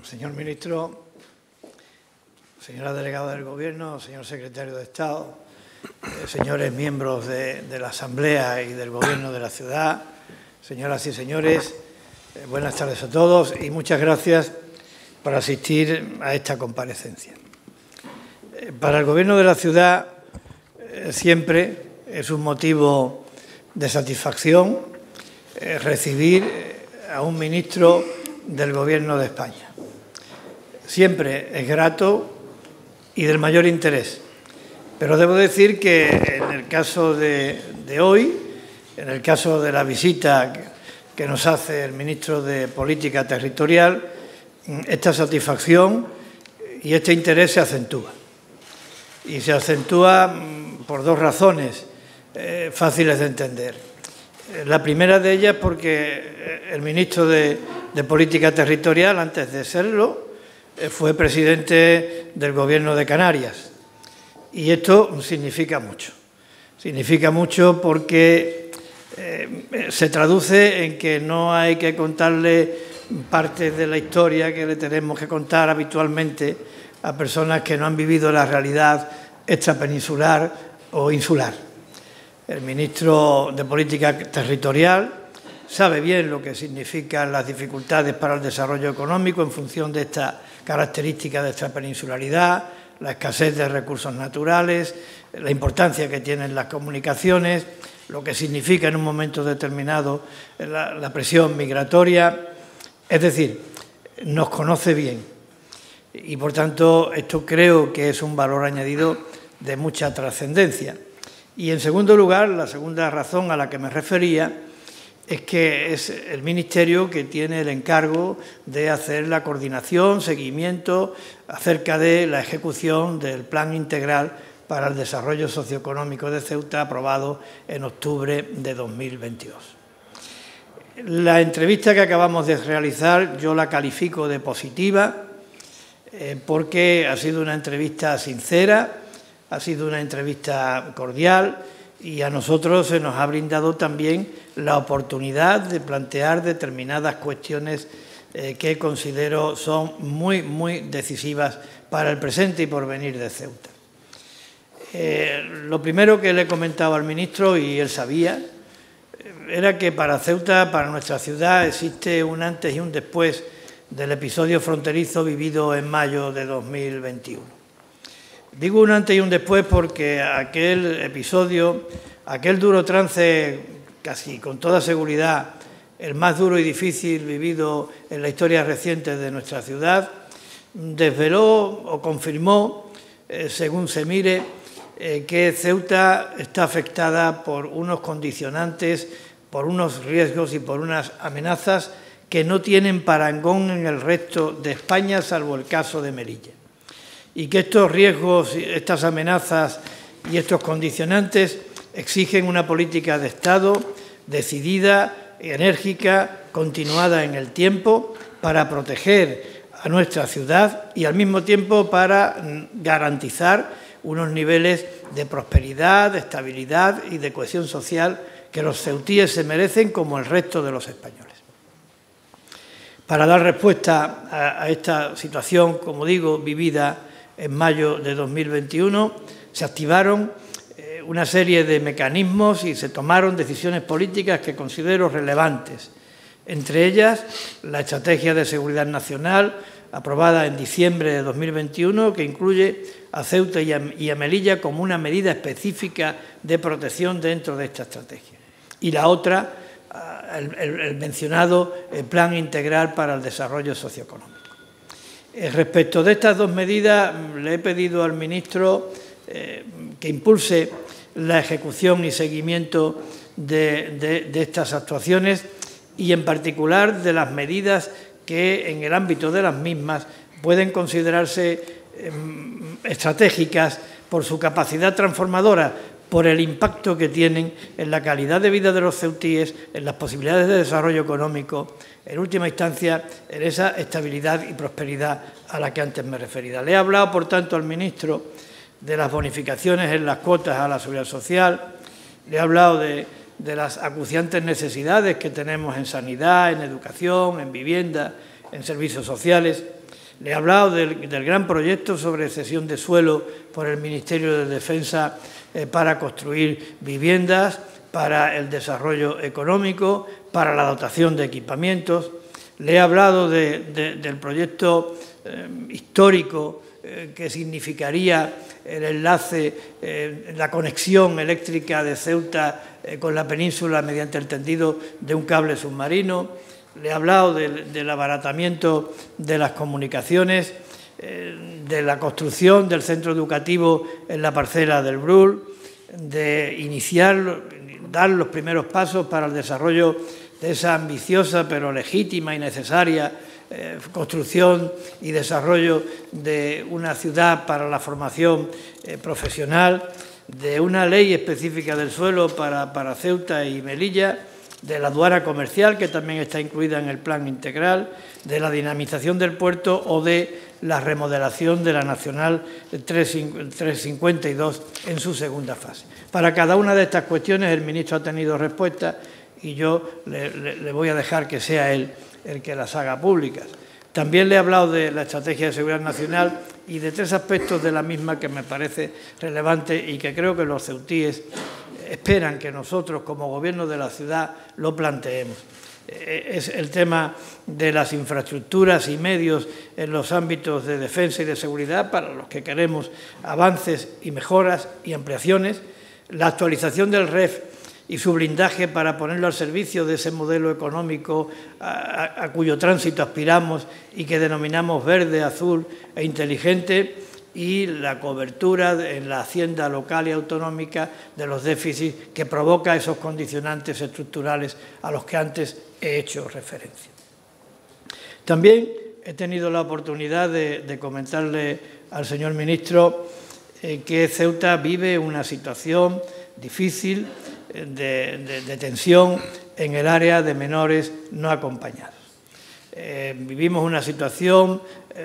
Señor ministro, señora delegada del Gobierno, señor secretario de Estado, señores miembros de la Asamblea y del Gobierno de la ciudad, señoras y señores, buenas tardes a todos y muchas gracias por asistir a esta comparecencia. Para el Gobierno de la ciudad siempre es un motivo de satisfacción recibir a un ministro del Gobierno de España. Siempre es grato y del mayor interés. Pero debo decir que en el caso de hoy, en el caso de la visita que nos hace el ministro de Política Territorial, esta satisfacción y este interés se acentúa. Y se acentúa por dos razones fáciles de entender. La primera de ellas porque el ministro de Política Territorial, antes de serlo, fue presidente del Gobierno de Canarias. Y esto significa mucho. Significa mucho porque se traduce en que no hay que contarle partes de la historia que le tenemos que contar habitualmente a personas que no han vivido la realidad extrapeninsular o insular. El ministro de Política Territorial sabe bien lo que significan las dificultades para el desarrollo económico en función de esta característica de extrapeninsularidad, la escasez de recursos naturales, la importancia que tienen las comunicaciones, lo que significa en un momento determinado la presión migratoria. Es decir, nos conoce bien y, por tanto, esto creo que es un valor añadido de mucha trascendencia. Y, en segundo lugar, la segunda razón a la que me refería es que es el Ministerio que tiene el encargo de hacer la coordinación, seguimiento acerca de la ejecución del Plan Integral para el Desarrollo Socioeconómico de Ceuta, aprobado en octubre de 2022. La entrevista que acabamos de realizar yo la califico de positiva porque ha sido una entrevista sincera, ha sido una entrevista cordial y a nosotros se nos ha brindado también la oportunidad de plantear determinadas cuestiones que considero son muy decisivas para el presente y porvenir de Ceuta. Lo primero que le he comentado al ministro, y él sabía, era que para Ceuta, para nuestra ciudad, existe un antes y un después del episodio fronterizo vivido en mayo de 2021. Digo un antes y un después porque aquel episodio, aquel duro trance, casi con toda seguridad, el más duro y difícil vivido en la historia reciente de nuestra ciudad, desveló o confirmó, según se mire, que Ceuta está afectada por unos condicionantes, por unos riesgos y por unas amenazas que no tienen parangón en el resto de España, salvo el caso de Melilla. Y que estos riesgos, estas amenazas y estos condicionantes exigen una política de Estado decidida, enérgica, continuada en el tiempo, para proteger a nuestra ciudad y al mismo tiempo para garantizar unos niveles de prosperidad, de estabilidad y de cohesión social que los ceutíes se merecen como el resto de los españoles. Para dar respuesta a esta situación, como digo, vivida en mayo de 2021, se activaron una serie de mecanismos y se tomaron decisiones políticas que considero relevantes. Entre ellas, la Estrategia de Seguridad Nacional, aprobada en diciembre de 2021, que incluye a Ceuta y a Melilla como una medida específica de protección dentro de esta estrategia. Y la otra, el mencionado Plan Integral para el Desarrollo Socioeconómico. Respecto de estas dos medidas, le he pedido al ministro que impulse la ejecución y seguimiento de estas actuaciones y, en particular, de las medidas que, en el ámbito de las mismas, pueden considerarse estratégicas por su capacidad transformadora, por el impacto que tienen en la calidad de vida de los ceutíes, en las posibilidades de desarrollo económico, en última instancia, en esa estabilidad y prosperidad a la que antes me refería. Le he hablado, por tanto, al ministro de las bonificaciones en las cuotas a la seguridad social, le he hablado de las acuciantes necesidades que tenemos en sanidad, en educación, en vivienda, en servicios sociales. Le he hablado del gran proyecto sobre cesión de suelo por el Ministerio de Defensa para construir viviendas, para el desarrollo económico, para la dotación de equipamientos. Le he hablado del proyecto histórico que significaría el enlace, la conexión eléctrica de Ceuta con la península mediante el tendido de un cable submarino. Le he hablado del abaratamiento de las comunicaciones, de la construcción del centro educativo en la parcela del Brull, de dar los primeros pasos para el desarrollo de esa ambiciosa pero legítima y necesaria construcción y desarrollo de una ciudad para la formación profesional, de una ley específica del suelo para Ceuta y Melilla, de la aduana comercial, que también está incluida en el plan integral, de la dinamización del puerto o de la remodelación de la Nacional 352 en su segunda fase. Para cada una de estas cuestiones el ministro ha tenido respuesta y yo le voy a dejar que sea él el que las haga públicas. También le he hablado de la Estrategia de Seguridad Nacional y de 3 aspectos de la misma que me parece relevante y que creo que los ceutíes esperan que nosotros, como Gobierno de la ciudad, lo planteemos. Es el tema de las infraestructuras y medios en los ámbitos de defensa y de seguridad, para los que queremos avances y mejoras y ampliaciones, la actualización del REF y su blindaje para ponerlo al servicio de ese modelo económico a cuyo tránsito aspiramos y que denominamos verde, azul e inteligente, y la cobertura en la hacienda local y autonómica de los déficits que provoca esos condicionantes estructurales a los que antes he hecho referencia. También he tenido la oportunidad de comentarle al señor ministro que Ceuta vive una situación difícil de tensión en el área de menores no acompañados. Vivimos una situación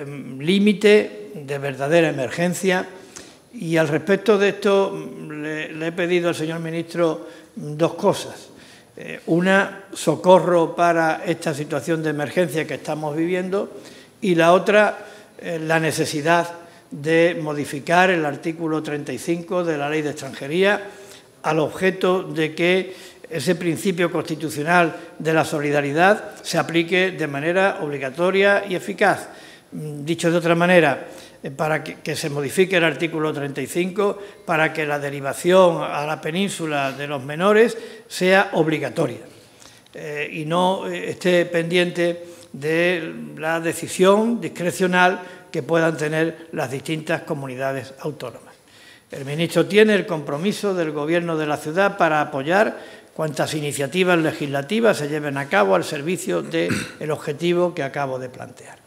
límite de verdadera emergencia y al respecto de esto le he pedido al señor ministro 2 cosas. Una, socorro para esta situación de emergencia que estamos viviendo, y la otra, la necesidad de modificar el artículo 35 de la Ley de Extranjería al objeto de que ese principio constitucional de la solidaridad se aplique de manera obligatoria y eficaz. Dicho de otra manera, para que se modifique el artículo 35 para que la derivación a la península de los menores sea obligatoria y no esté pendiente de la decisión discrecional que puedan tener las distintas comunidades autónomas. El ministro tiene el compromiso del Gobierno de la ciudad para apoyar cuantas iniciativas legislativas se lleven a cabo al servicio del objetivo que acabo de plantear.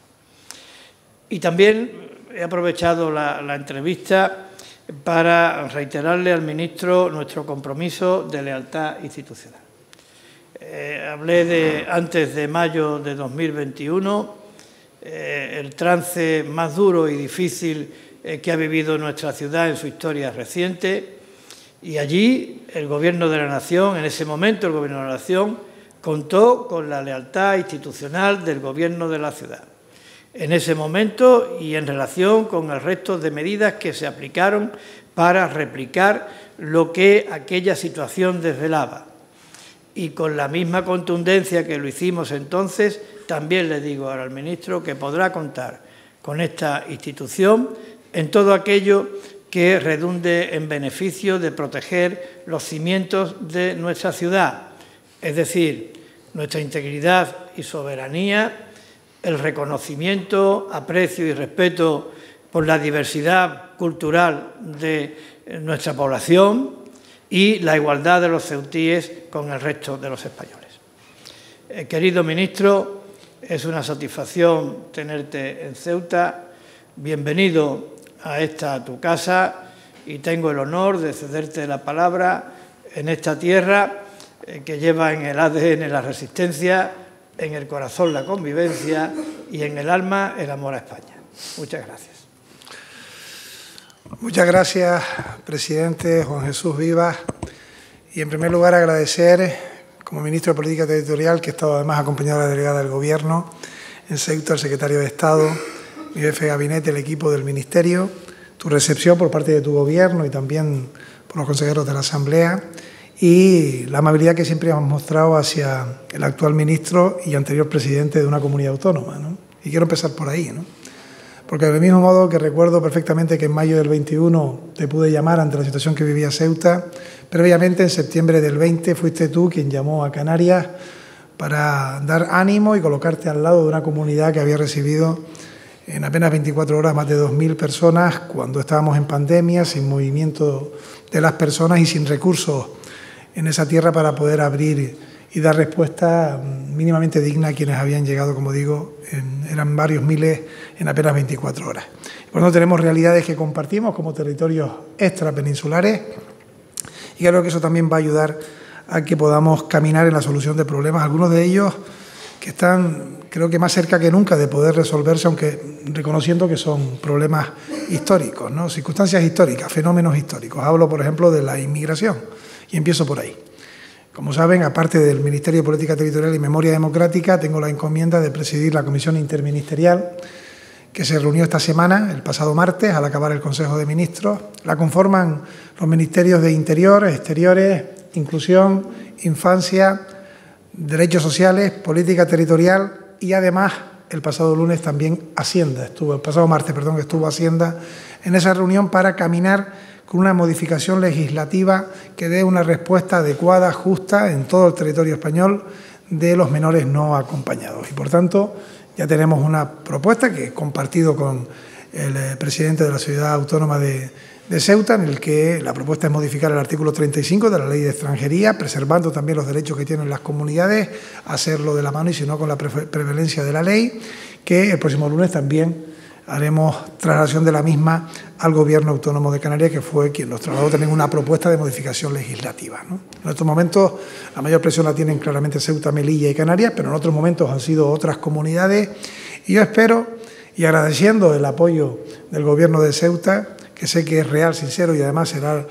Y también he aprovechado la entrevista para reiterarle al ministro nuestro compromiso de lealtad institucional. Hablé antes de mayo de 2021, el trance más duro y difícil que ha vivido nuestra ciudad en su historia reciente, y allí el Gobierno de la Nación, en ese momento el Gobierno de la Nación, contó con la lealtad institucional del Gobierno de la ciudad. En ese momento y en relación con el resto de medidas que se aplicaron para replicar lo que aquella situación desvelaba. Y con la misma contundencia que lo hicimos entonces, también le digo ahora al ministro que podrá contar con esta institución en todo aquello que redunde en beneficio de proteger los cimientos de nuestra ciudad, es decir, nuestra integridad y soberanía, el reconocimiento, aprecio y respeto por la diversidad cultural de nuestra población y la igualdad de los ceutíes con el resto de los españoles. Querido ministro, es una satisfacción tenerte en Ceuta. Bienvenido a tu casa, y tengo el honor de cederte la palabra en esta tierra que lleva en el ADN la resistencia, en el corazón la convivencia y en el alma el amor a España. Muchas gracias. Muchas gracias, presidente Juan Jesús Vivas. Y en primer lugar agradecer, como ministro de Política Territorial, que he estado además acompañado de la delegada del Gobierno en Ceuta, al secretario de Estado, mi jefe de gabinete, el equipo del Ministerio, tu recepción por parte de tu Gobierno y también por los consejeros de la Asamblea y la amabilidad que siempre hemos mostrado hacia el actual ministro y anterior presidente de una comunidad autónoma, ¿no? Y quiero empezar por ahí, ¿no? Porque del mismo modo que recuerdo perfectamente que en mayo del 21 te pude llamar ante la situación que vivía Ceuta, previamente en septiembre del 20 fuiste tú quien llamó a Canarias para dar ánimo y colocarte al lado de una comunidad que había recibido en apenas 24 horas más de 2.000 personas cuando estábamos en pandemia, sin movimiento de las personas y sin recursos en esa tierra para poder abrir y dar respuesta mínimamente digna a quienes habían llegado, como digo, eran varios miles en apenas 24 horas. Por eso tenemos realidades que compartimos como territorios extrapeninsulares y creo que eso también va a ayudar a que podamos caminar en la solución de problemas, algunos de ellos que están, creo que más cerca que nunca de poder resolverse, aunque reconociendo que son problemas históricos, ¿no? Circunstancias históricas, fenómenos históricos. Hablo, por ejemplo, de la inmigración y empiezo por ahí. Como saben, aparte del Ministerio de Política Territorial y Memoria Democrática, tengo la encomienda de presidir la Comisión Interministerial que se reunió esta semana, el pasado martes, al acabar el Consejo de Ministros. La conforman los Ministerios de Interior, Exteriores, Inclusión, Infancia, Derechos Sociales, Política Territorial y además el pasado lunes también Hacienda, el pasado martes estuvo Hacienda en esa reunión para caminar con una modificación legislativa que dé una respuesta adecuada, justa en todo el territorio español de los menores no acompañados. Y por tanto ya tenemos una propuesta que he compartido con el presidente de la Ciudad Autónoma de Ceuta, en el que la propuesta es modificar el artículo 35 de la Ley de Extranjería, preservando también los derechos que tienen las comunidades, hacerlo de la mano y si no con la prevalencia de la ley, que el próximo lunes también haremos traslación de la misma al Gobierno Autónomo de Canarias, que fue quien nos trasladó también una propuesta de modificación legislativa, ¿no? En estos momentos la mayor presión la tienen claramente Ceuta, Melilla y Canarias, pero en otros momentos han sido otras comunidades y yo espero, y agradeciendo el apoyo del Gobierno de Ceuta, que sé que es real, sincero y además será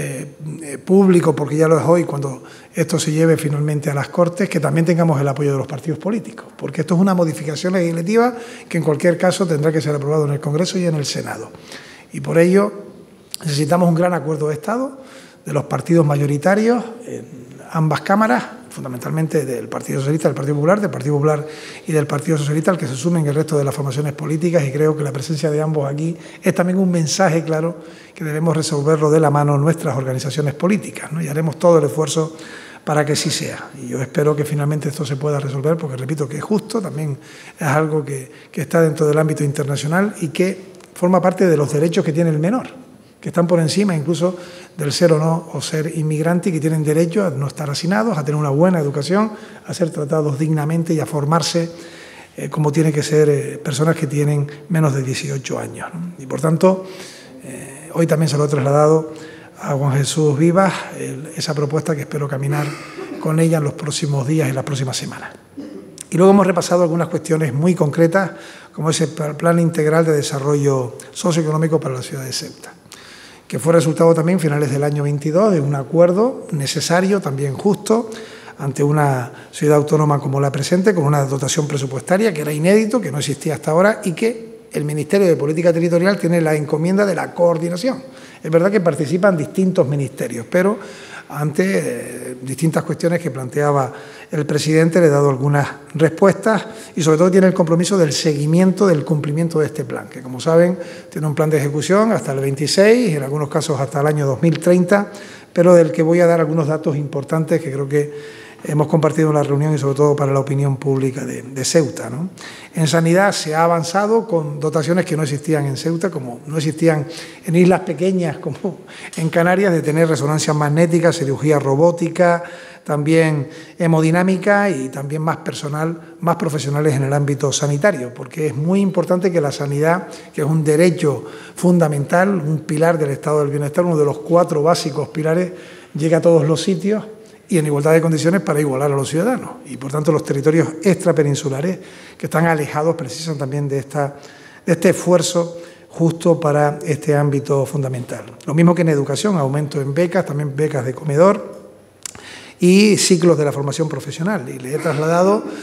público, porque ya lo es hoy, cuando esto se lleve finalmente a las Cortes, que también tengamos el apoyo de los partidos políticos, porque esto es una modificación legislativa que en cualquier caso tendrá que ser aprobado en el Congreso y en el Senado. Y por ello necesitamos un gran acuerdo de Estado de los partidos mayoritarios en ambas cámaras, fundamentalmente del Partido Socialista, del Partido Popular y del Partido Socialista, al que se sumen el resto de las formaciones políticas, y creo que la presencia de ambos aquí es también un mensaje claro que debemos resolverlo de la mano nuestras organizaciones políticas, ¿no? Y haremos todo el esfuerzo para que sí sea. Y yo espero que finalmente esto se pueda resolver, porque repito que es justo, también es algo que está dentro del ámbito internacional y que forma parte de los derechos que tiene el menor, que están por encima incluso del ser o no o ser inmigrante y que tienen derecho a no estar hacinados, a tener una buena educación, a ser tratados dignamente y a formarse como tiene que ser personas que tienen menos de 18 años, ¿no? Y por tanto, hoy también se lo he trasladado a Juan Jesús Vivas, esa propuesta que espero caminar con ella en los próximos días y las próximas semanas. Y luego hemos repasado algunas cuestiones muy concretas, como ese Plan Integral de Desarrollo Socioeconómico para la ciudad de Ceuta, que fue resultado también, finales del año 22, de un acuerdo necesario, también justo, ante una ciudad autónoma como la presente, con una dotación presupuestaria que era inédito, que no existía hasta ahora, y que el Ministerio de Política Territorial tiene la encomienda de la coordinación. Es verdad que participan distintos ministerios, pero ante distintas cuestiones que planteaba el presidente le he dado algunas respuestas y sobre todo tiene el compromiso del seguimiento del cumplimiento de este plan, que como saben tiene un plan de ejecución hasta el 26 y en algunos casos hasta el año 2030, pero del que voy a dar algunos datos importantes que creo que hemos compartido en la reunión y sobre todo para la opinión pública de Ceuta, ¿no? En sanidad se ha avanzado con dotaciones que no existían en Ceuta, como no existían en islas pequeñas como en Canarias, de tener resonancia magnética, cirugía robótica, también hemodinámica y también más personal, más profesionales en el ámbito sanitario, porque es muy importante que la sanidad, que es un derecho fundamental, un pilar del estado del bienestar, uno de los 4 básicos pilares, llegue a todos los sitios y en igualdad de condiciones para igualar a los ciudadanos. Y por tanto los territorios extrapeninsulares que están alejados precisan también de este esfuerzo justo para este ámbito fundamental. Lo mismo que en educación, aumento en becas, también becas de comedor y ciclos de la formación profesional. Y le he trasladado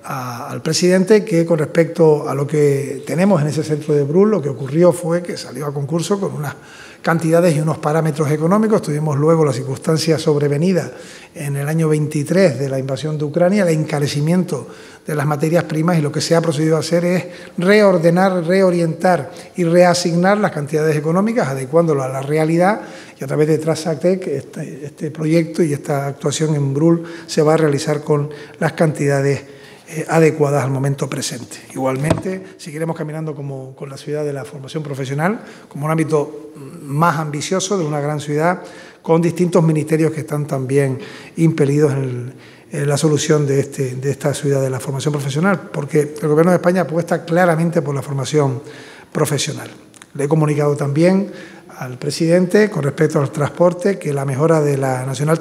al presidente que con respecto a lo que tenemos en ese centro de Brul, lo que ocurrió fue que salió a concurso con unas cantidades y unos parámetros económicos. Tuvimos luego la circunstancia sobrevenida en el año 23 de la invasión de Ucrania, el encarecimiento de las materias primas, y lo que se ha procedido a hacer es reordenar, reorientar y reasignar las cantidades económicas, adecuándolo a la realidad, y a través de Transactec este proyecto y esta actuación en Brul se va a realizar con las cantidades adecuadas al momento presente. Igualmente, seguiremos caminando con la ciudad de la formación profesional, como un ámbito más ambicioso de una gran ciudad, con distintos ministerios que están también impelidos en la solución de esta ciudad de la formación profesional, porque el Gobierno de España apuesta claramente por la formación profesional. Le he comunicado también al presidente con respecto al transporte que la mejora de la Nacional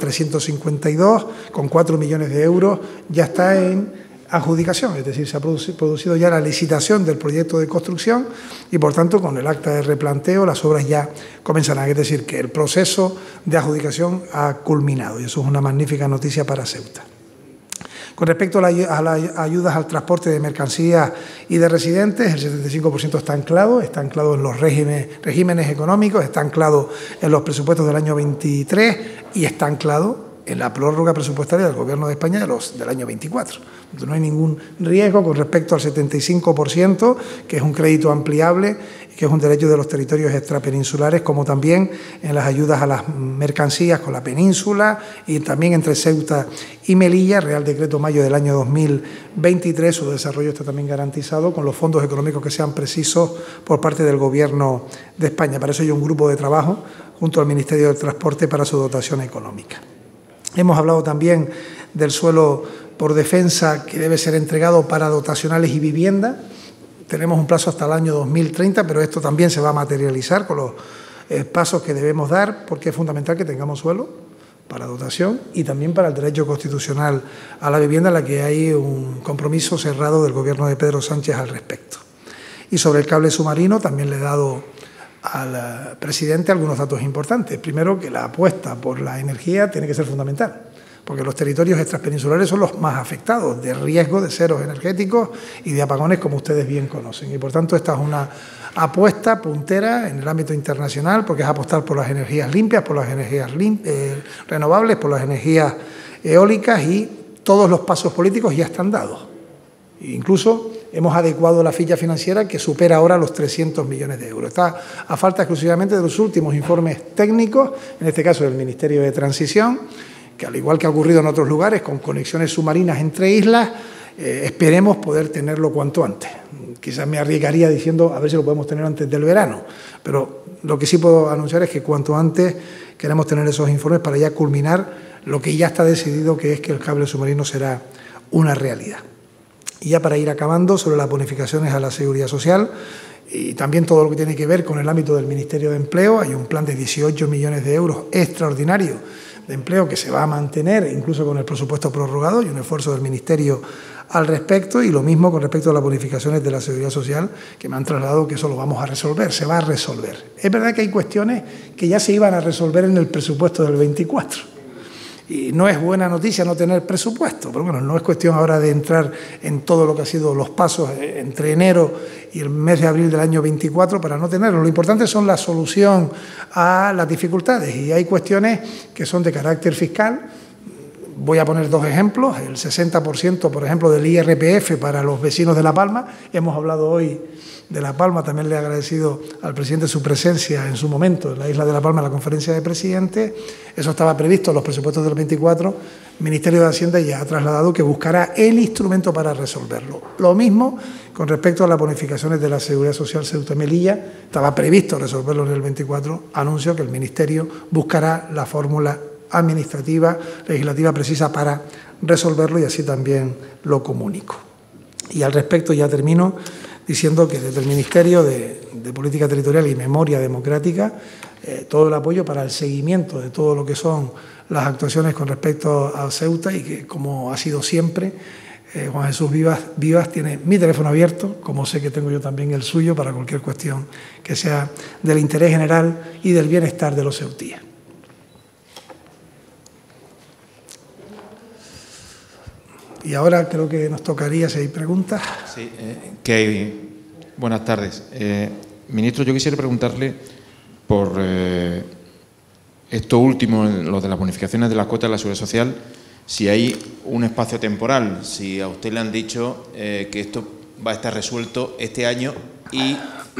352 con 4 millones de euros ya está en adjudicación, es decir, se ha producido ya la licitación del proyecto de construcción y, por tanto, con el acta de replanteo las obras ya comenzarán. Es decir, que el proceso de adjudicación ha culminado y eso es una magnífica noticia para Ceuta. Con respecto a las ayudas al transporte de mercancías y de residentes, el 75% está anclado en los regímenes económicos, está anclado en los presupuestos del año 23 y está anclado en la prórroga presupuestaria del Gobierno de España del año 24. Entonces, no hay ningún riesgo con respecto al 75%, que es un crédito ampliable y que es un derecho de los territorios extrapeninsulares, como también en las ayudas a las mercancías con la península y también entre Ceuta y Melilla. Real Decreto Mayo del año 2023, su desarrollo está también garantizado con los fondos económicos que sean precisos por parte del Gobierno de España. Para eso hay un grupo de trabajo junto al Ministerio del Transporte para su dotación económica. Hemos hablado también del suelo por defensa que debe ser entregado para dotacionales y vivienda. Tenemos un plazo hasta el año 2030, pero esto también se va a materializar con los pasos que debemos dar, porque es fundamental que tengamos suelo para dotación y también para el derecho constitucional a la vivienda, en la que hay un compromiso cerrado del Gobierno de Pedro Sánchez al respecto. Y sobre el cable submarino también le he dado al presidente algunos datos importantes. Primero, que la apuesta por la energía tiene que ser fundamental, porque los territorios extrapeninsulares son los más afectados de riesgo de ceros energéticos y de apagones, como ustedes bien conocen. Y, por tanto, esta es una apuesta puntera en el ámbito internacional, porque es apostar por las energías limpias, por las energías renovables, por las energías eólicas, y todos los pasos políticos ya están dados. Incluso hemos adecuado la ficha financiera, que supera ahora los 300 millones de euros. Está a falta exclusivamente de los últimos informes técnicos, en este caso del Ministerio de Transición, que, al igual que ha ocurrido en otros lugares, con conexiones submarinas entre islas, esperemos poder tenerlo cuanto antes. Quizás me arriesgaría diciendo a ver si lo podemos tener antes del verano, pero lo que sí puedo anunciar es que cuanto antes queremos tener esos informes para ya culminar lo que ya está decidido, que es que el cable submarino será una realidad. Y ya para ir acabando, sobre las bonificaciones a la Seguridad Social y también todo lo que tiene que ver con el ámbito del Ministerio de Empleo, hay un plan de 18 millones de euros extraordinario de empleo que se va a mantener incluso con el presupuesto prorrogado, y un esfuerzo del Ministerio al respecto, y lo mismo con respecto a las bonificaciones de la Seguridad Social, que me han trasladado que eso lo vamos a resolver, se va a resolver. Es verdad que hay cuestiones que ya se iban a resolver en el presupuesto del 24. Y no es buena noticia no tener presupuesto, pero bueno, no es cuestión ahora de entrar en todo lo que ha sido los pasos entre enero y el mes de abril del año 24 para no tenerlo. Lo importante son la solución a las dificultades, y hay cuestiones que son de carácter fiscal. Voy a poner dos ejemplos. El 60%, por ejemplo, del IRPF para los vecinos de La Palma. Hemos hablado hoy de La Palma, también le he agradecido al presidente su presencia en su momento en la isla de La Palma en la conferencia de presidentes. Eso estaba previsto en los presupuestos del 24. El Ministerio de Hacienda ya ha trasladado que buscará el instrumento para resolverlo. Lo mismo con respecto a las bonificaciones de la Seguridad Social Ceuta y Melilla. Estaba previsto resolverlo en el 24. Anuncio que el Ministerio buscará la fórmula administrativa, legislativa precisa para resolverlo, y así también lo comunico. Y al respecto ya termino diciendo que desde el Ministerio de Política Territorial y Memoria Democrática todo el apoyo para el seguimiento de todo lo que son las actuaciones con respecto a Ceuta, y que, como ha sido siempre, Juan Jesús Vivas tiene mi teléfono abierto, como sé que tengo yo también el suyo, para cualquier cuestión que sea del interés general y del bienestar de los ceutíes. Y ahora creo que nos tocaría, si hay preguntas. Sí, buenas tardes. Ministro, yo quisiera preguntarle por esto último, lo de las bonificaciones de las cuotas de la Seguridad Social, si hay un espacio temporal, si a usted le han dicho que esto va a estar resuelto este año y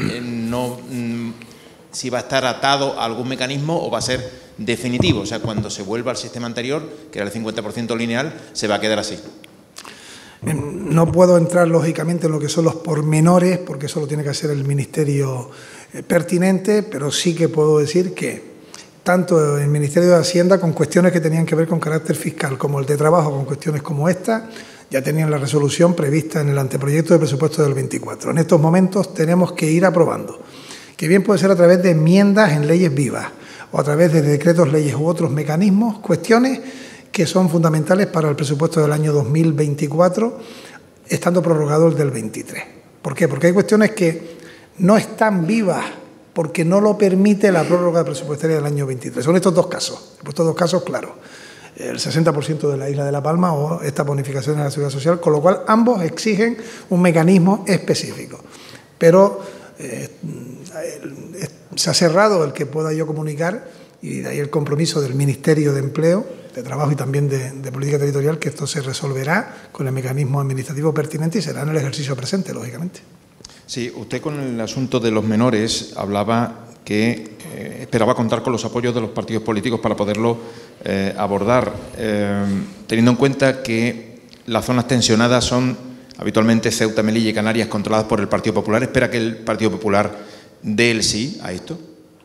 si va a estar atado a algún mecanismo o va a ser definitivo, o sea, cuando se vuelva al sistema anterior, que era el 50% lineal, se va a quedar así. No puedo entrar, lógicamente, en lo que son los pormenores, porque eso lo tiene que hacer el Ministerio pertinente, pero sí que puedo decir que tanto el Ministerio de Hacienda, con cuestiones que tenían que ver con carácter fiscal, como el de Trabajo, con cuestiones como esta, ya tenían la resolución prevista en el anteproyecto de presupuesto del 24. En estos momentos tenemos que ir aprobando, que bien puede ser a través de enmiendas en leyes vivas o a través de decretos, leyes u otros mecanismos, cuestiones que son fundamentales para el presupuesto del año 2024, estando prorrogado el del 23. ¿Por qué? Porque hay cuestiones que no están vivas porque no lo permite la prórroga presupuestaria del año 23. Son estos dos casos. He puesto dos casos claros. El 60% de la isla de La Palma o esta bonificación de la Seguridad Social, con lo cual ambos exigen un mecanismo específico. Pero se ha cerrado el que pueda yo comunicar, y de ahí el compromiso del Ministerio de Empleo, de Trabajo y también de Política Territorial, que esto se resolverá con el mecanismo administrativo pertinente y será en el ejercicio presente, lógicamente. Sí, usted con el asunto de los menores hablaba que esperaba contar con los apoyos de los partidos políticos para poderlo abordar, teniendo en cuenta que las zonas tensionadas son habitualmente Ceuta, Melilla y Canarias, controladas por el Partido Popular. ¿Espera que el Partido Popular dé el sí a esto?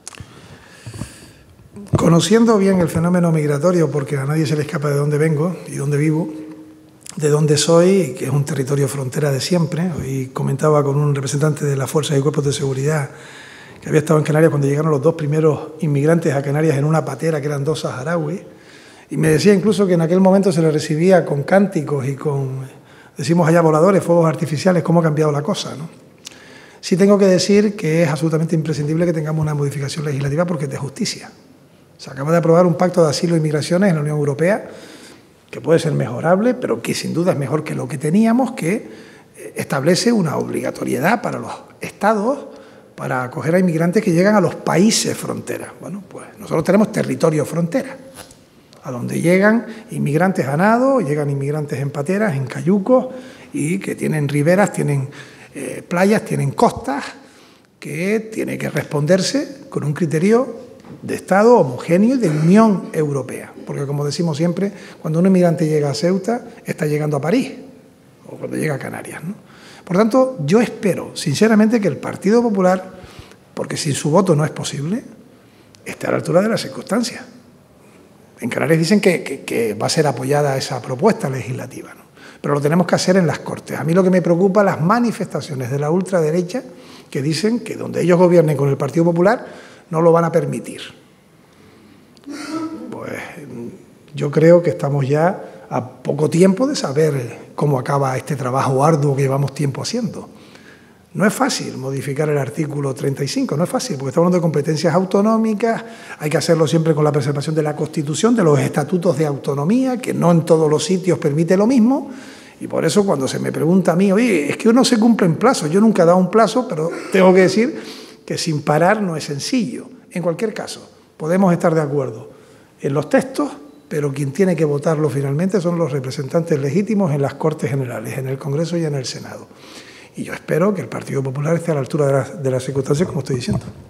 Conociendo bien el fenómeno migratorio, porque a nadie se le escapa de dónde vengo y dónde vivo, de dónde soy, que es un territorio frontera de siempre. Hoy comentaba con un representante de las Fuerzas y Cuerpos de Seguridad que había estado en Canarias cuando llegaron los dos primeros inmigrantes a Canarias en una patera, que eran dos saharauis, y me decía incluso que en aquel momento se les recibía con cánticos y con, decimos allá, voladores, fuegos artificiales. ¿Cómo ha cambiado la cosa, no? Sí tengo que decir que es absolutamente imprescindible que tengamos una modificación legislativa porque es de justicia. Se acaba de aprobar un pacto de asilo e inmigraciones en la Unión Europea que puede ser mejorable, pero que sin duda es mejor que lo que teníamos, que establece una obligatoriedad para los Estados para acoger a inmigrantes que llegan a los países frontera. Bueno, pues nosotros tenemos territorio frontera, a donde llegan inmigrantes a nado, llegan inmigrantes en pateras, en cayucos, y que tienen riberas, tienen playas, tienen costas, que tiene que responderse con un criterio de Estado homogéneo y de Unión Europea. Porque, como decimos siempre, cuando un inmigrante llega a Ceuta, está llegando a París, o cuando llega a Canarias, ¿no? Por tanto, yo espero, sinceramente, que el Partido Popular, porque sin su voto no es posible, esté a la altura de las circunstancias. En Canarias dicen que va a ser apoyada esa propuesta legislativa, ¿no? Pero lo tenemos que hacer en las Cortes. A mí lo que me preocupa, las manifestaciones de la ultraderecha que dicen que donde ellos gobiernen con el Partido Popular no lo van a permitir. Pues yo creo que estamos ya a poco tiempo de saber cómo acaba este trabajo arduo que llevamos tiempo haciendo. No es fácil modificar el artículo 35, no es fácil, porque estamos hablando de competencias autonómicas, hay que hacerlo siempre con la preservación de la Constitución, de los estatutos de autonomía, que no en todos los sitios permite lo mismo, y por eso cuando se me pregunta a mí, oye, es que uno se cumple en plazo, yo nunca he dado un plazo, pero tengo que decir que sin parar no es sencillo. En cualquier caso, podemos estar de acuerdo en los textos, pero quien tiene que votarlo finalmente son los representantes legítimos en las Cortes Generales, en el Congreso y en el Senado. Y yo espero que el Partido Popular esté a la altura de las circunstancias, como estoy diciendo.